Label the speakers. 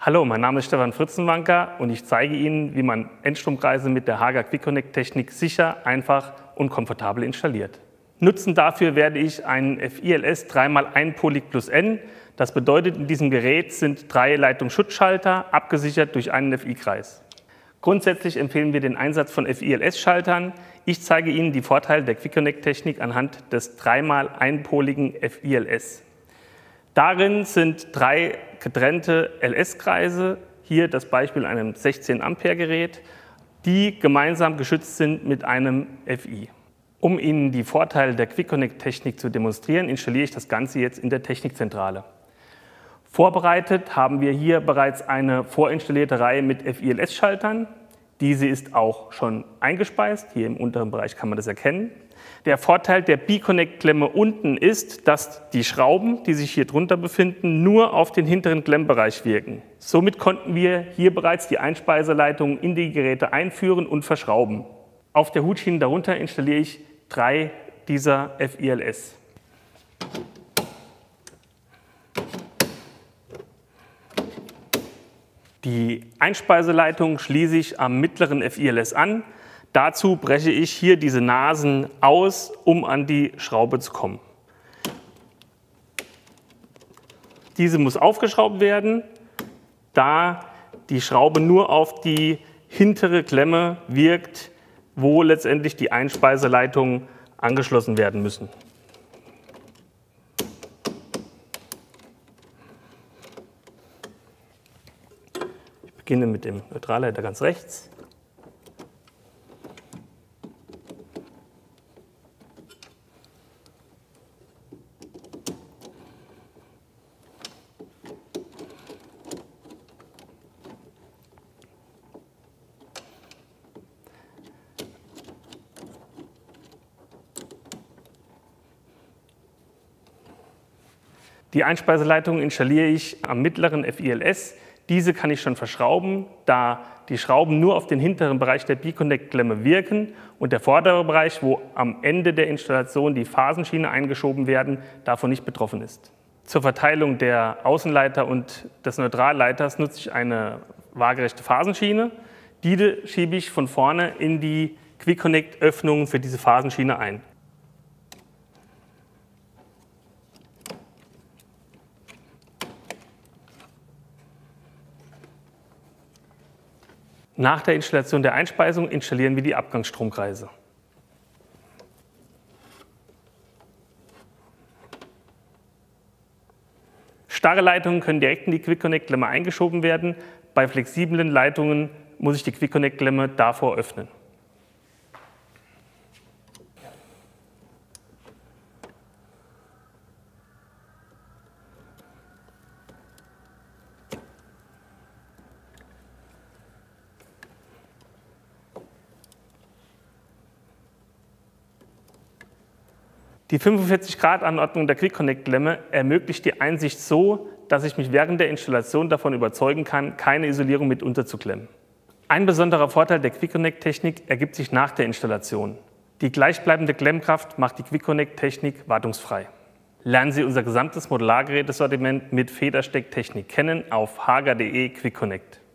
Speaker 1: Hallo, mein Name ist Stefan Fritzenwanker und ich zeige Ihnen, wie man Endstromkreise mit der Hager Quick-Connect-Technik sicher, einfach und komfortabel installiert. Nutzen dafür werde ich einen FILS 3x1 plus N. Das bedeutet, in diesem Gerät sind 3 Leitungsschutzschalter, abgesichert durch einen FI-Kreis. Grundsätzlich empfehlen wir den Einsatz von FILS-Schaltern. Ich zeige Ihnen die Vorteile der Quick-Connect-Technik anhand des 3x1-poligen FILS. Darin sind 3 getrennte LS-Kreise, hier das Beispiel einem 16 Ampere Gerät, die gemeinsam geschützt sind mit einem FI. Um Ihnen die Vorteile der Quick-Connect-Technik zu demonstrieren, installiere ich das Ganze jetzt in der Technikzentrale. Vorbereitet haben wir hier bereits eine vorinstallierte Reihe mit FILS-Schaltern. Diese ist auch schon eingespeist, hier im unteren Bereich kann man das erkennen. Der Vorteil der B-Connect-Klemme unten ist, dass die Schrauben, die sich hier drunter befinden, nur auf den hinteren Klemmbereich wirken. Somit konnten wir hier bereits die Einspeiseleitung in die Geräte einführen und verschrauben. Auf der Hutschiene darunter installiere ich 3 dieser FILS. Die Einspeiseleitung schließe ich am mittleren FILS an. Dazu breche ich hier diese Nasen aus, um an die Schraube zu kommen. Diese muss aufgeschraubt werden, da die Schraube nur auf die hintere Klemme wirkt, wo letztendlich die Einspeiseeleitungen angeschlossen werden müssen. Ich beginne mit dem Neutralleiter ganz rechts. Die Einspeiseleitung installiere ich am mittleren FILS. Diese kann ich schon verschrauben, da die Schrauben nur auf den hinteren Bereich der B-Connect-Klemme wirken und der vordere Bereich, wo am Ende der Installation die Phasenschiene eingeschoben werden, davon nicht betroffen ist. Zur Verteilung der Außenleiter und des Neutralleiters nutze ich eine waagerechte Phasenschiene. Diese schiebe ich von vorne in die Quick-Connect-Öffnung für diese Phasenschiene ein. Nach der Installation der Einspeisung installieren wir die Abgangsstromkreise. Starre Leitungen können direkt in die Quick-Connect-Klemme eingeschoben werden. Bei flexiblen Leitungen muss ich die Quick-Connect-Klemme davor öffnen. Die 45-Grad-Anordnung der Quick-Connect-Klemme ermöglicht die Einsicht so, dass ich mich während der Installation davon überzeugen kann, keine Isolierung mit unterzuklemmen. Ein besonderer Vorteil der Quick-Connect-Technik ergibt sich nach der Installation. Die gleichbleibende Klemmkraft macht die Quick-Connect-Technik wartungsfrei. Lernen Sie unser gesamtes Modulargerätesortiment mit Federstecktechnik kennen auf hager.de Quick Connect.